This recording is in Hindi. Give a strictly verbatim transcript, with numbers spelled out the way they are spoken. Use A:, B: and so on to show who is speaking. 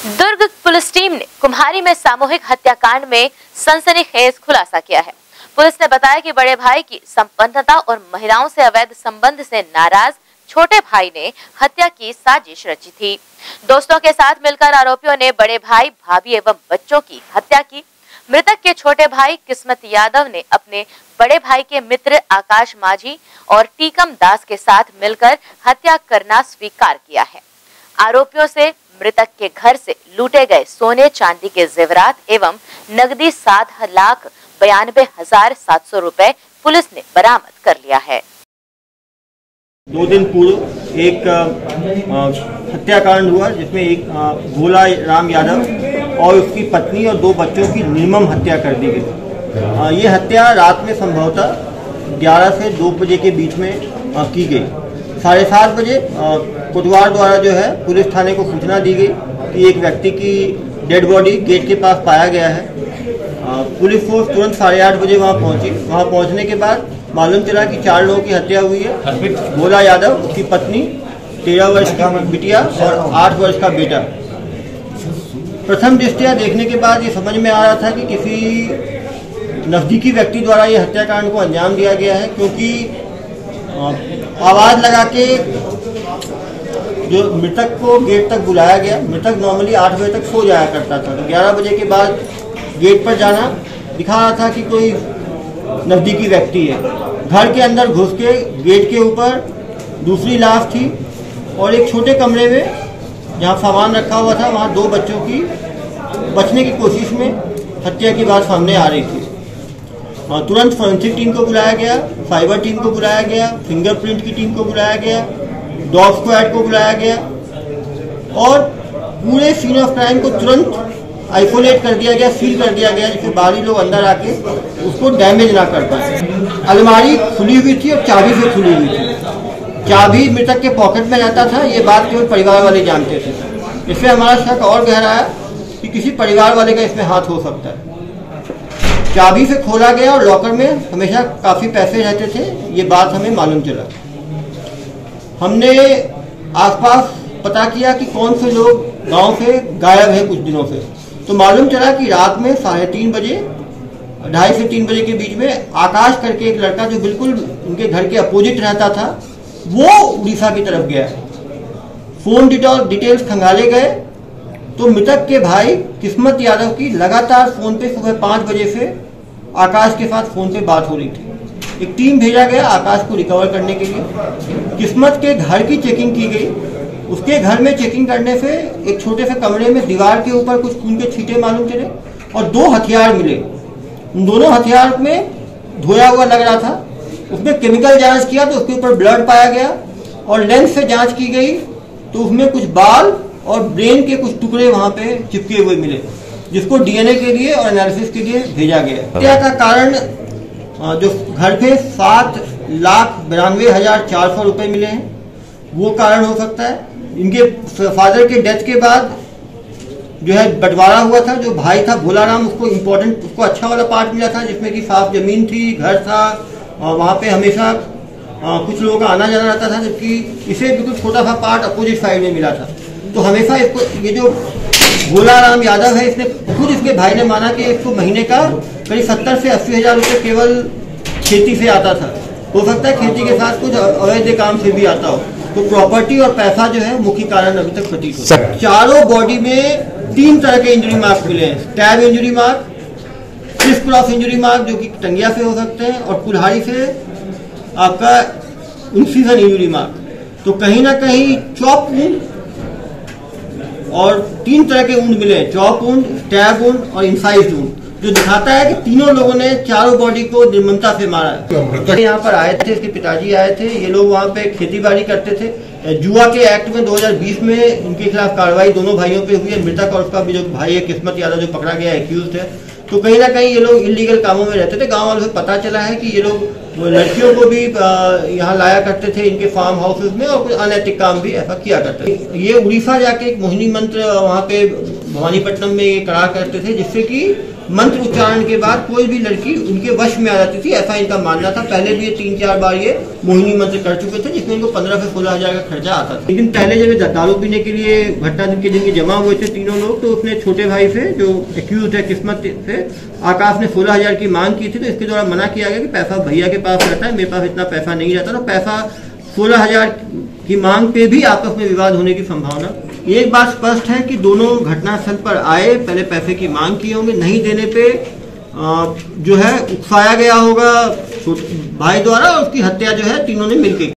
A: दुर्ग पुलिस टीम ने कुम्हारी में सामूहिक हत्याकांड में सनसनीखेज खुलासा किया है। पुलिस ने बताया कि बड़े भाई की संपन्नता और महिलाओं से अवैध संबंध से नाराज छोटे भाई ने हत्या की साजिश रची थी। दोस्तों के साथ मिलकर आरोपियों ने बड़े भाई, भाभी एवं बच्चों की हत्या की। मृतक के छोटे भाई किस्मत यादव ने अपने बड़े भाई के मित्र आकाश माझी और टीकम दास के साथ मिलकर हत्या करना स्वीकार किया है। आरोपियों से मृतक के घर से लूटे गए सोने चांदी के जेवरात एवं नकदी सात लाख बयानबे हजार सात सौ रुपए पुलिस ने बरामद कर लिया है।
B: दो दिन पूर्व एक हत्याकांड हुआ जिसमें एक भोला राम यादव और उसकी पत्नी और दो बच्चों की निर्मम हत्या कर दी गई। ये हत्या रात में संभवतः ग्यारह से दो बजे के बीच में की गई। साढ़े सात बजे कोतवाल द्वारा जो है पुलिस थाने को सूचना दी गई कि एक व्यक्ति की डेड बॉडी गेट के पास पाया गया है। पुलिस फोर्स तुरंत साढ़े आठ बजे वहां पहुंची। वहां पहुंचने के बाद मालूम चला कि चार लोगों की हत्या हुई है। भोला यादव, उसकी पत्नी, तेरह वर्ष की बिटिया और आठ वर्ष का बेटा। प्रथम दृष्टया देखने के बाद ये समझ में आ रहा था कि किसी नजदीकी व्यक्ति द्वारा ये हत्याकांड को अंजाम दिया गया है, क्योंकि आवाज लगा के जो मृतक को गेट तक बुलाया गया। मृतक नॉर्मली आठ बजे तक सो जाया करता था, तो ग्यारह बजे के बाद गेट पर जाना दिखा रहा था कि कोई नजदीकी व्यक्ति है। घर के अंदर घुस के गेट के ऊपर दूसरी लाश थी और एक छोटे कमरे में जहां सामान रखा हुआ था वहां दो बच्चों की बचने की कोशिश में हत्या की बात सामने आ रही थी। तुरंत फोरेंसिक टीम को बुलाया गया, साइबर टीम को बुलाया गया, फिंगरप्रिंट की टीम को बुलाया गया, डॉग स्क्वाड को बुलाया गया और पूरे सीन ऑफ क्राइम को तुरंत आइसोलेट कर दिया गया, सील कर दिया गया, जिससे बाहरी लोग अंदर आके उसको डैमेज ना कर पाए। अलमारी खुली हुई थी और चाबी से खुली हुई थी। चाबी मृतक के पॉकेट में रहता था, ये बात केवल परिवार वाले जानते थे। इससे हमारा शक और गहरा है कि किसी परिवार वाले का इसमें हाथ हो सकता है। चाबी से खोला गया और लॉकर में हमेशा काफी पैसे रहते थे, ये बात हमें मालूम चला। हमने आसपास पता किया कि कौन से लोग गांव से गायब हैं कुछ दिनों से, तो मालूम चला कि रात में साढ़े तीन बजे ढाई से तीन बजे के बीच में आकाश करके एक लड़का जो बिल्कुल उनके घर के अपोजिट रहता था, वो उड़ीसा की तरफ गया। फोन डिटेल्स खंगाले गए तो मृतक के भाई किस्मत यादव की लगातार फोन पे सुबह पाँच बजे से आकाश के साथ फोन पे बात हो रही थी। एक टीम भेजा गया आकाश को रिकवर करने के लिए। किस्मत के घर की चेकिंग की गई। उसके घर में चेकिंग करने से एक छोटे से कमरे में दीवार के ऊपर कुछ खून के छींटे मालूम चले और दो हथियार मिले। उन दोनों हथियार में धोया हुआ लग रहा था। उसमें केमिकल जांच किया तो उसके ऊपर ब्लड पाया गया और लेंस से जांच की गई तो उसमें कुछ बाल और ब्रेन के कुछ टुकड़े वहां पे चिपके हुए मिले, जिसको डीएनए के लिए और एनालिसिस के लिए भेजा गया। हत्या का कारण जो घर पे सात लाख बिरानवे हजार चार सौ रुपए मिले हैं, वो कारण हो सकता है। इनके फादर के डेथ के बाद जो है बंटवारा हुआ था। जो भाई था भोला राम, उसको इम्पोर्टेंट उसको अच्छा वाला पार्ट मिला था, जिसमें कि साफ जमीन थी, घर था, वहां पे हमेशा आ, कुछ लोगों का आना जाना रहता था, जबकि इसे बिल्कुल छोटा सा पार्ट अपोजिट साइड में मिला था। तो हमेशा इसको ये जो भोला राम यादव है, इसने खुद इसके भाई ने माना कि इसको महीने का करीब सत्तर से अस्सी हजार रुपये केवल खेती से आता था। हो सकता है खेती के साथ कुछ अवैध काम से भी आता हो। तो प्रॉपर्टी और पैसा जो है मुख्य कारण अभी तक प्रतीत होता है। चारों बॉडी में तीन तरह के इंजरी मार्क्स मिले हैं। Stab injury mark, criss cross injury mark जो कि टंगिया से हो सकते हैं, और कुल्हाड़ी से आपका इंसिजन इंजरी मार्क। तो कहीं ना कहीं चॉप वुंड और तीन तरह के वुंड मिले, चॉप वुंड, स्टैब वुंड और इंसाइज वुंड, जो दिखाता है कि तीनों लोगों ने चारों बॉडी को निर्ममता से मारा है। यहाँ पर आए थे, इसके पिताजी आए थे। ये लोग वहाँ पे खेती बाड़ी करते थे। जुआ के एक्ट में दो हज़ार बीस में इनके खिलाफ कार्रवाई दोनों भाइयों पे हुई है। मृतक और उसका भी जो भाई है किस्मत यादव जो पकड़ा गया एक्यूज है। तो कहीं ना कहीं ये लोग इलीगल कामों में रहते थे। गाँव वालों से पता चला है कि ये लोग लड़कियों को भी यहाँ लाया करते थे इनके फार्म हाउसेज में, और कुछ अनैतिक काम भी ऐसा किया करते थे। ये उड़ीसा जाके एक मोहिनी मंत्र वहाँ पे भवानीपट्टनम में ये करा करते थे, जिससे कि मंत्र उच्चारण के बाद कोई भी लड़की उनके वश में आ जाती थी, ऐसा इनका मानना था। पहले भी ये तीन चार बार ये मोहिनी मंत्र कर चुके थे, जिसमें इनको पंद्रह से सोलह हजार का खर्चा आता था। लेकिन पहले जब ये दारू पीने के लिए घटना दिन के दिन के जमा हुए थे तीनों लोग, तो उसने छोटे भाई से, जो एक्यूज है किस्मत से, आकाश ने सोलह हजार की मांग की थी। तो इसके द्वारा मना किया गया कि पैसा भैया के पास रहता है, मेरे पास इतना पैसा नहीं रहता। तो पैसा सोलह हजार की मांग पे भी आपस में विवाद होने की संभावना। एक बात स्पष्ट है कि दोनों घटनास्थल पर आए, पहले पैसे की मांग की होंगे, नहीं देने पे जो है उकसाया गया होगा भाई द्वारा, और उसकी हत्या जो है तीनों ने मिलकर